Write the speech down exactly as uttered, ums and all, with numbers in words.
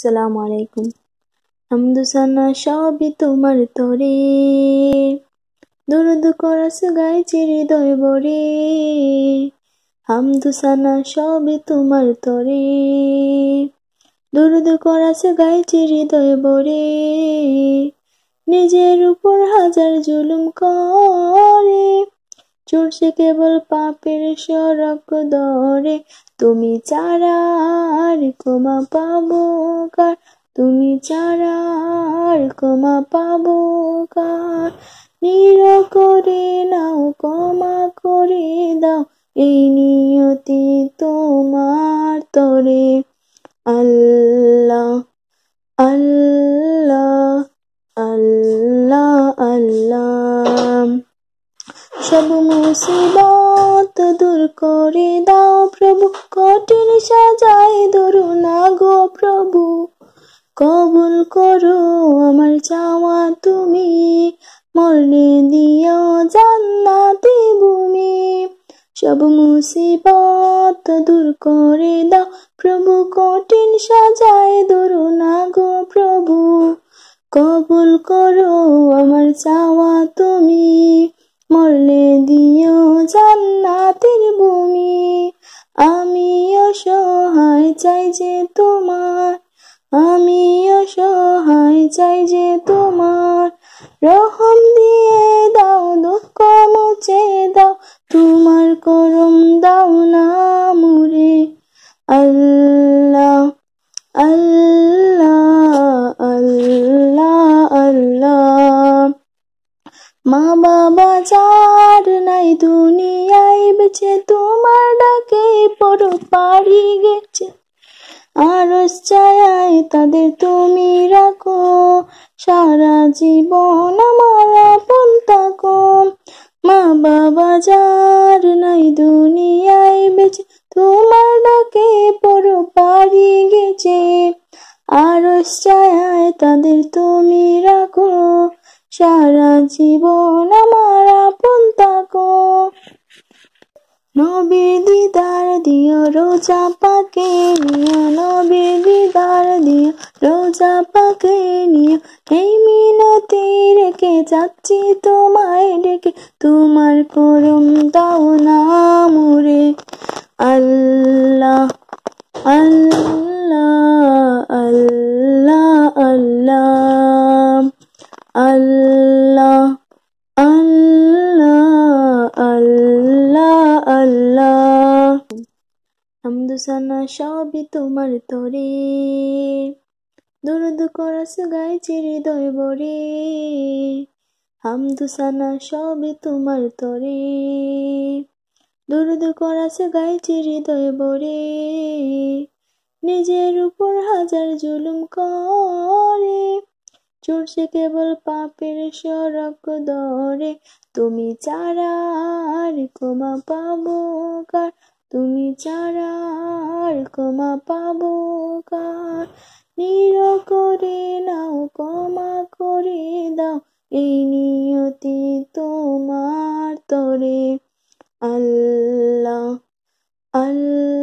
আসসালামু আলাইকুম। হামদু সানা সবই তোমার তরে, দুরুদ কোরাস গাইছি হৃদয় ভরে। হামদু সানা সবই তোমার তরে, দুরুদ কোরাস গাইছি হৃদয় ভরে। নিজের উপর হাজার জুলুম করে, চলছে কেবল পাপের সড়ক ধরে। তুমি ছাড়া আর ক্ষমা পাবো কার, তুমি ছাড়া আর ক্ষমা পাবো কার। নীর করে নাও, ক্ষমা করে দাও, এই নিয়তি তোমার তরে। আল্লাহ আল্লাহ আল্লাহ আল্লাহ। সব মুসিবত দূর করে দাও প্রভু, কঠিন সাজায় ধরো না গো প্রভু। কবুল করো আমার চাওয়া তুমি, মরণে দিও জান্নাতি ভূমি। সব মুসিবত দূর করে দাও প্রভু, কঠিন সাজায় ধরো না গো প্রভু। কবুল করো আমার চাওয়া তুমি, মরলে দিও জান্নাতের ভূমি। আমি অসহায় চাই যে তোমার, আমি অসহায় চাই যে তোমার। রহম দিয়ে দাও, দুঃখ মুছে দাও, তোমার করম দাও না মুরে। আল্লাহ আল্লাহ আল্লাহ আল্লাহ। মা বাবা যার নাই দুনিয়ায় বেঁচে, তোমার ডাকে পর পারি গেছে। আরশ ছায়ায় তাদের তুমি রাখো, সারা জীবন আমার আপন থাকো। মা বাবা যার নাই দুনিয়ায় বেঁচে, তোমার ডাকে পর পারি গেছে। আরশ ছায়ায় তাদের তুমি রাখো, সারা জীবন আমার আপন থাকো। নবীর দিদার দিও রোজা পাকে নিও, নবীর দিদার দিও রোজা পাকে নিও। এই মিনতি রেখে যাচ্ছি তোমায় ডেকে, তোমার করম দাও না মুরে। আল্লাহ আল্লাহ আল্লাহ আল্লাহ আল্লাহ আল্লাহ আল্লাহ আল্লাহ। হামদু সানা সবই তোমার তরে, দুরুদ কোরাস গাইছি হৃদয় ভরে। হামদু সানা সবই তোমার তরে, দুরুদ কোরাস গাইছি হৃদয় ভরে। নিজের উপর হাজার জুলুম করে, চলছে কেবল পাপের সড়ক ধরে। তুমি ছাড়া আর ক্ষমা পাবো কার, তুমি ছাড়া আর ক্ষমা পাবো কার। নীর করে নাও, ক্ষমা করে দাও, এই নিয়তি তোমার তরে। আল্লাহ আল্লাহ